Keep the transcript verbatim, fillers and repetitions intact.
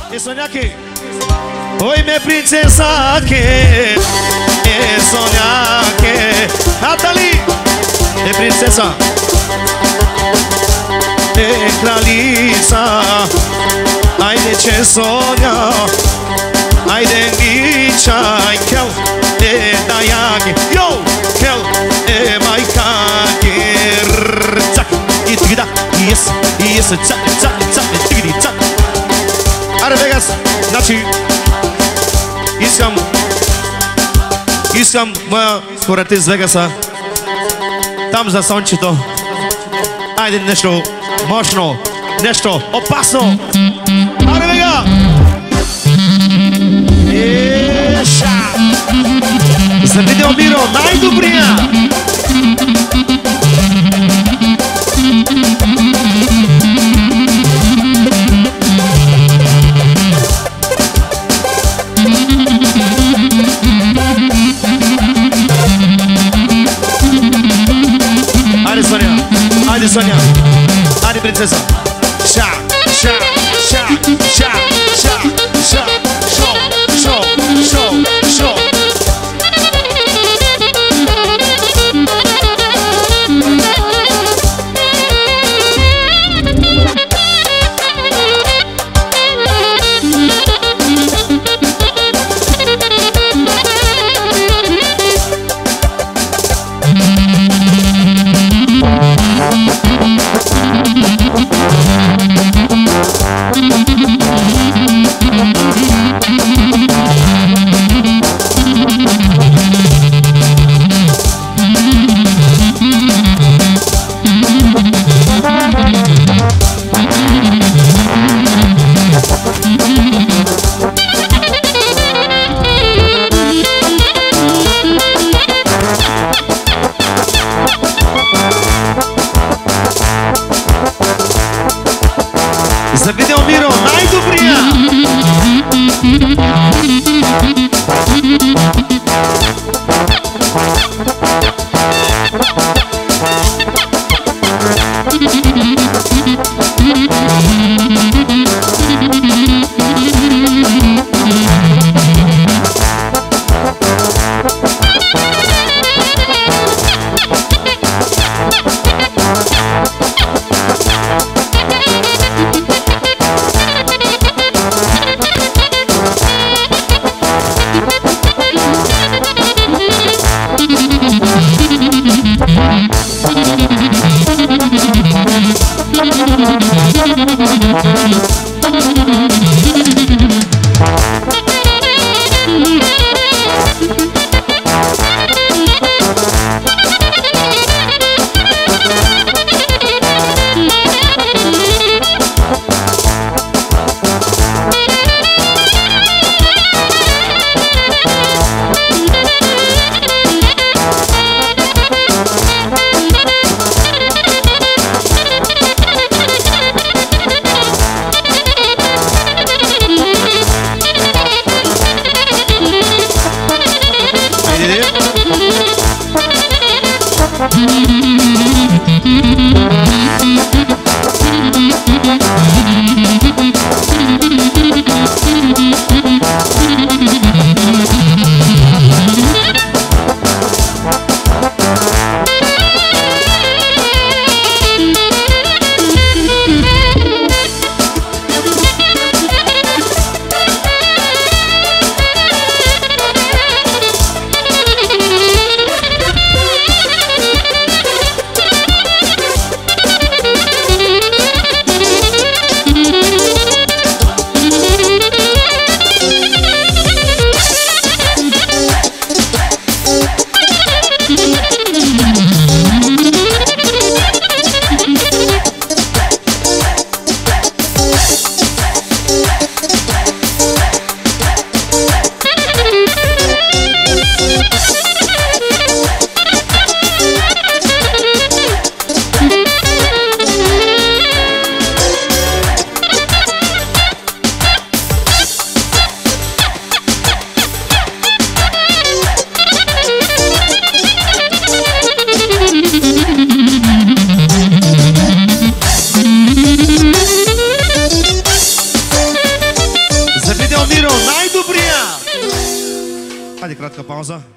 E Sonia que oi minha princesa que e Sonia que Nathalie e princesa e Clarissa ai de ce Sonia ai de Nicia ai kel e Dayake yo kel e Maikake Zak i tigida yes yes zak zak zak tigidi zak. Аре Вегас, значи искам искам моя според из Вегаса там за сончето. Айде нещо мощно, нещо опасно. Аре Вега! Еша! За видеомиро най-добрия! Айде, Соня, айде, принцеса. Ша, ша, ша, ша, ша, ша, шоу, шоу, шоу, шоу. За видеомиро най-добрия! Хайде кратка пауза.